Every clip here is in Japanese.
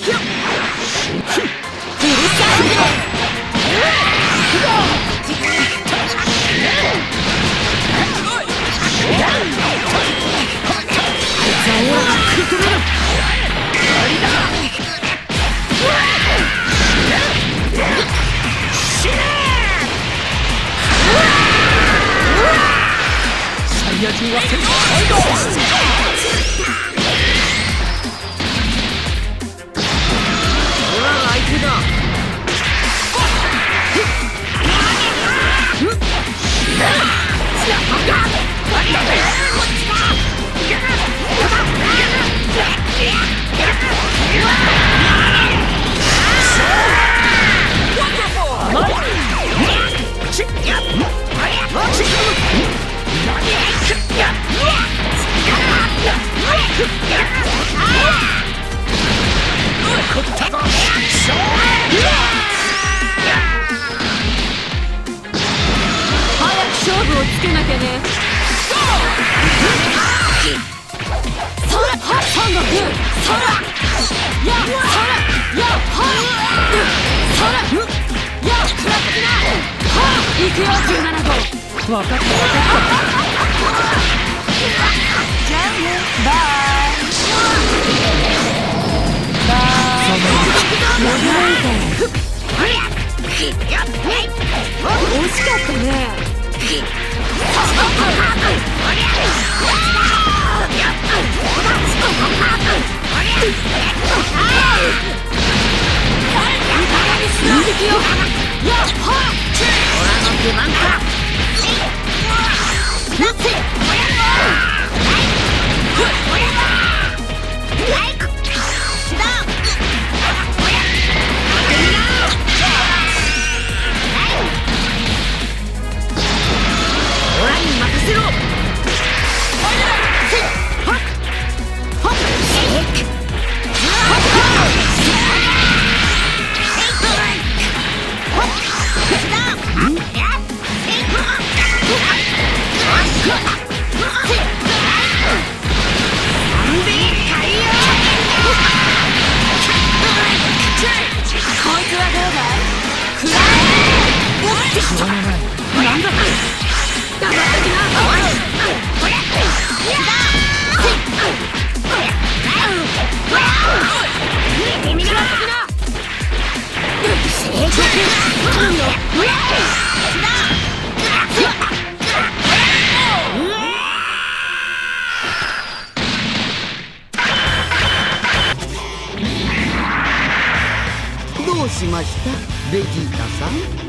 どうしましたベジータさん。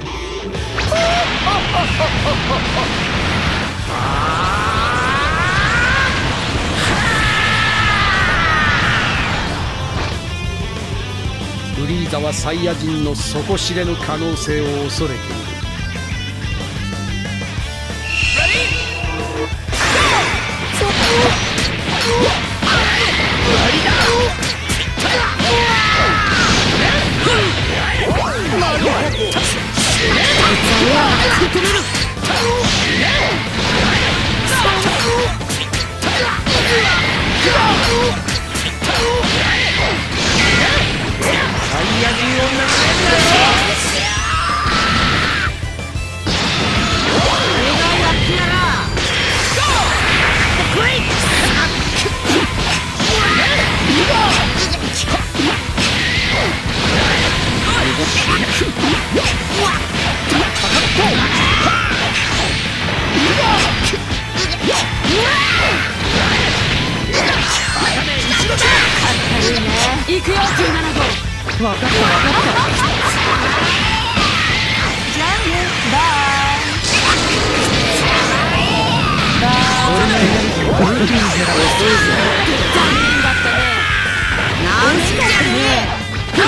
フリーザはサイヤ人の底知れぬ可能性を恐れている。 行くよ17号。分かった分かった。じゃあねバイバイ。残念だったね。惜しかったね。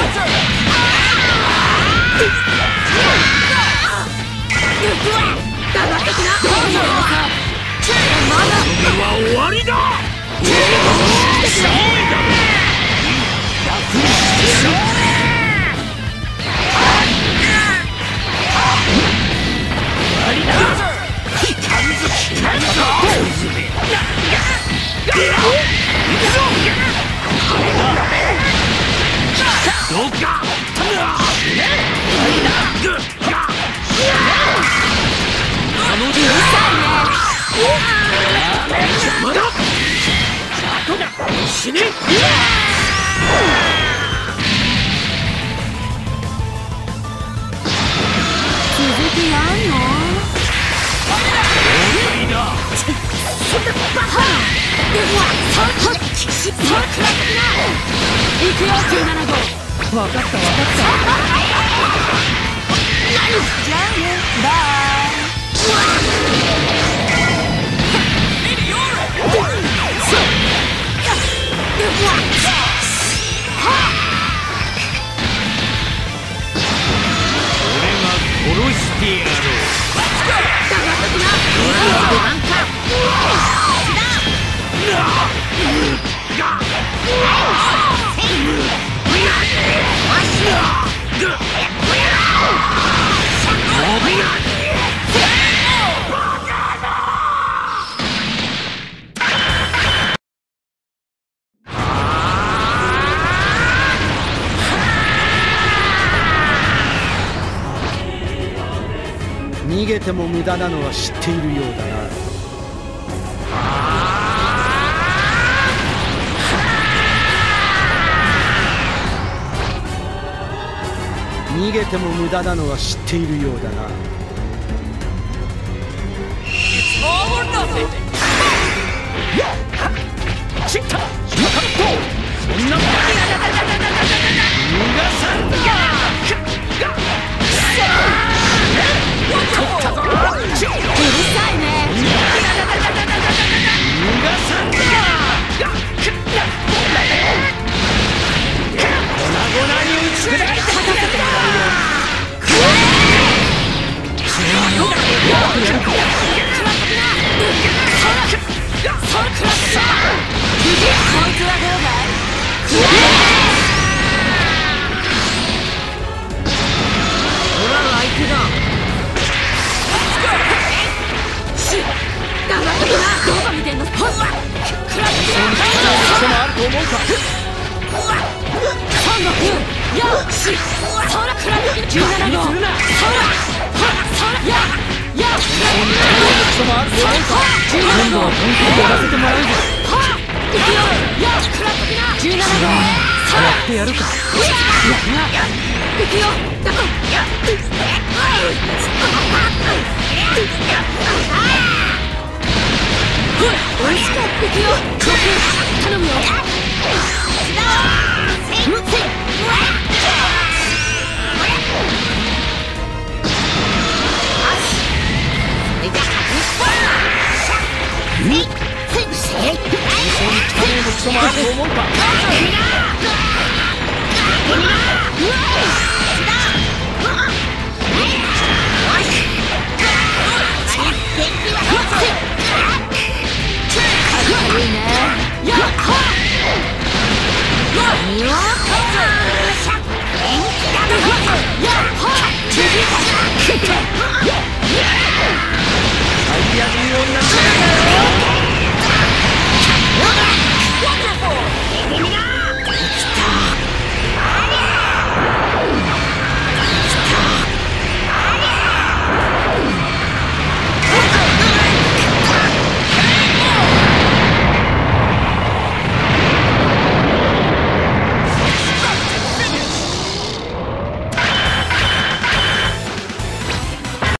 黙っときな。まだ終わりだ。 こ死ね。 続きやんの？行くよ17号。分かった分かった。じゃあね、バイ。 殺してやろう。逃げても無駄なのは知っているようだな。逃げても無駄なのは知っているようだな。チッタシャカット、そんな逃がさんだ。うるさいね。 逃がさんだ。粉々に打ち砕いて勝たせてもらうよ。おいしくいくよ。頼むよ。